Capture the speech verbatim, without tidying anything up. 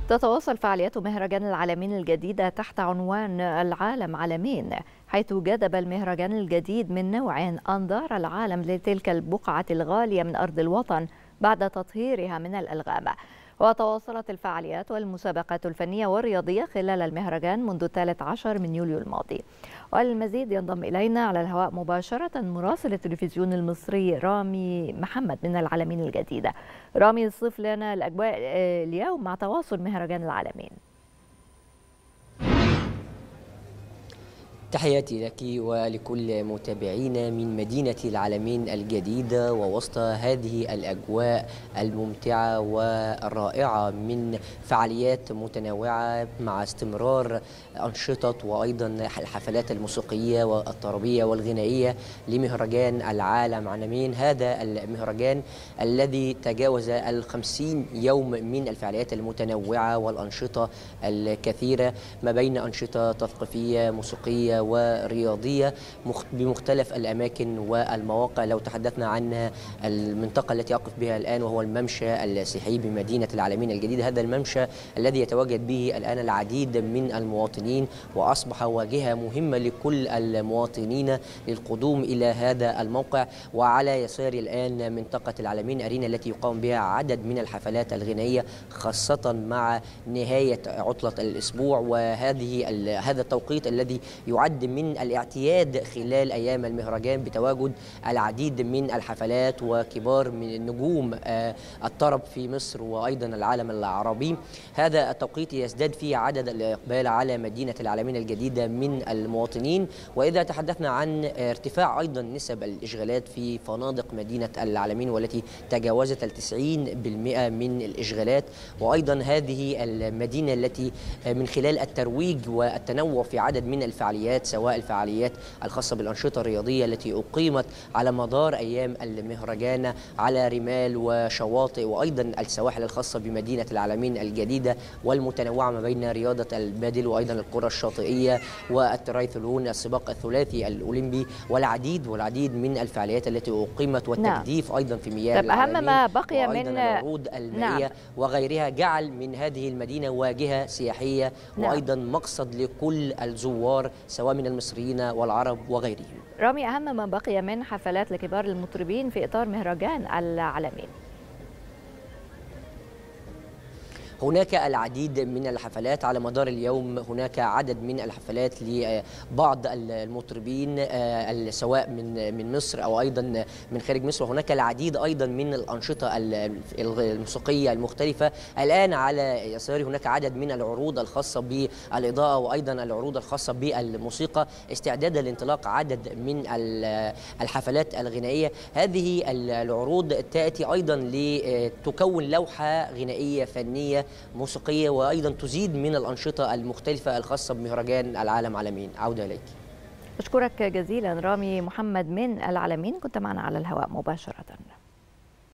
تتواصل فعاليات مهرجان العالمين الجديدة تحت عنوان العالم عالمين، حيث جذب المهرجان الجديد من نوعه أنظار العالم لتلك البقعة الغالية من أرض الوطن بعد تطهيرها من الألغام. وتواصلت الفعاليات والمسابقات الفنية والرياضية خلال المهرجان منذ الثالث عشر من يوليو الماضي. والمزيد ينضم إلينا على الهواء مباشرة مراسل التلفزيون المصري رامي محمد من العالمين الجديدة. رامي، صف لنا الأجواء اليوم مع تواصل مهرجان العالمين. تحياتي لك ولكل متابعينا من مدينة العالمين الجديدة، ووسط هذه الأجواء الممتعة والرائعة من فعاليات متنوعة مع استمرار أنشطة وأيضا الحفلات الموسيقية والطربية والغنائية لمهرجان العالم عالمين. هذا المهرجان الذي تجاوز الخمسين يوم من الفعاليات المتنوعة والأنشطة الكثيرة ما بين أنشطة تثقيفية موسيقية ورياضية بمختلف الأماكن والمواقع. لو تحدثنا عن المنطقة التي أقف بها الآن وهو الممشى السياحي بمدينة العالمين الجديدة، هذا الممشى الذي يتواجد به الآن العديد من المواطنين وأصبح واجهة مهمة لكل المواطنين للقدوم إلى هذا الموقع. وعلى يسار الآن منطقة العالمين أرينا التي يقام بها عدد من الحفلات الغنائية خاصة مع نهاية عطلة الأسبوع، وهذه هذا التوقيت الذي يعد من الاعتياد خلال أيام المهرجان بتواجد العديد من الحفلات وكبار من نجوم الطرب في مصر وأيضا العالم العربي. هذا التوقيت يزداد فيه عدد الإقبال على مدينة العالمين الجديدة من المواطنين. وإذا تحدثنا عن ارتفاع أيضا نسب الإشغالات في فنادق مدينة العالمين والتي تجاوزت التسعين بالمئة من الإشغالات، وأيضا هذه المدينة التي من خلال الترويج والتنوع في عدد من الفعاليات سواء الفعاليات الخاصة بالأنشطة الرياضية التي أقيمت على مدار أيام المهرجان على رمال وشواطئ وأيضا السواحل الخاصة بمدينة العالمين الجديدة والمتنوعة ما بين رياضة البادل وأيضا الكرة الشاطئية والترايثلون السباق الثلاثي الأولمبي والعديد والعديد من الفعاليات التي أقيمت والتجديف نعم. أيضا في مياه طيب العالمين أهم ما بقي من العروض المائية نعم. وغيرها جعل من هذه المدينة واجهة سياحية نعم. وأيضا مقصد لكل الزوار سواء من المصريين والعرب وغيرهم. رامي، أهم ما بقي من حفلات لكبار المطربين في إطار مهرجان العالمين؟ هناك العديد من الحفلات على مدار اليوم. هناك عدد من الحفلات لبعض المطربين سواء من من مصر او ايضا من خارج مصر، وهناك العديد ايضا من الانشطه الموسيقيه المختلفه. الان على يساري هناك عدد من العروض الخاصه بالاضاءه وايضا العروض الخاصه بالموسيقى استعدادا لانطلاق عدد من الحفلات الغنائيه. هذه العروض تاتي ايضا لتكون لوحه غنائيه فنيه موسيقية وأيضا تزيد من الأنشطة المختلفة الخاصة بمهرجان العالم عالمين. عودة إليك. أشكرك جزيلا رامي محمد من العالمين، كنت معنا على الهواء مباشرة.